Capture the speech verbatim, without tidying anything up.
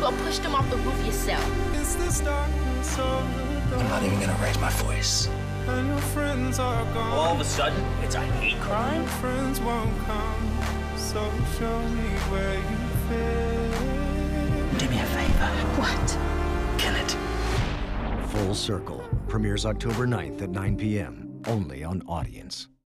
or pushed him off the roof yourself. I'm not even gonna raise my voice. All of a sudden, it's a hate crime? Friends won't come, so show me where you fit. Do me a favor. What? Kill it. Full Circle premieres October ninth at nine p m only on Audience.